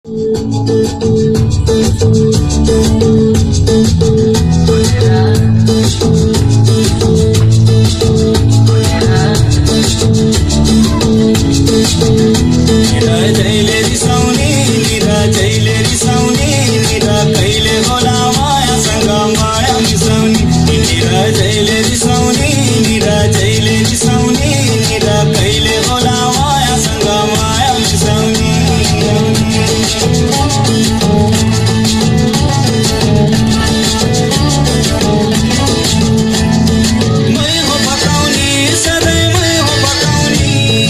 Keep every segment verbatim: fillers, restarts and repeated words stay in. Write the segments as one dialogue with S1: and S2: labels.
S1: jaile risaune nira jaile risaune nira kaile होला maya sanga maya misaune nira jaile risaune nira jaile risaune nira kaile होला maya sanga maya misaune मैं हो पकाउने सधैँ मैं हो पकाउने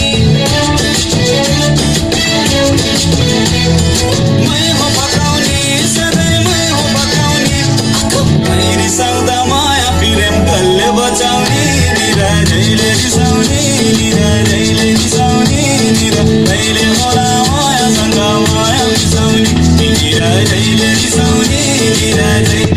S1: मैं हो पकाउने सधैँ मैं हो पकाउने मैं रिसाउँदा माया प्रेम कसले बचाउने निरा जहिले रिसाउने निरा जहिले रिसाउने निरा कहिले होला माया सँग माया मिसाउने निरा जहिले रिसाउने निरा जहिले